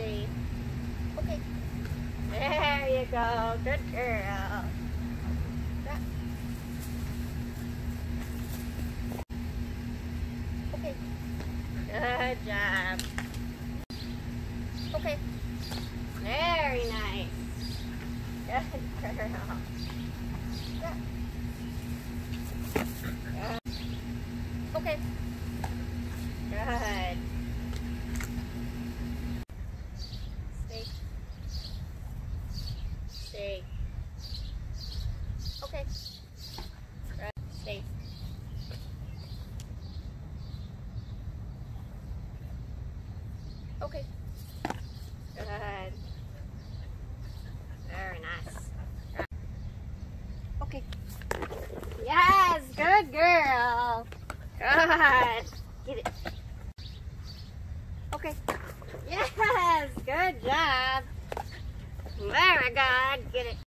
Stay. Okay. There you go. Good girl. Okay. Good job. Okay. Very nice. Good girl. Okay. Good. Stay. Stay. Okay. Good. Stay. Okay. Good. Very nice. Okay. Yes, good girl. Good. Get it. Okay. Yes, good job. Very good. Get it.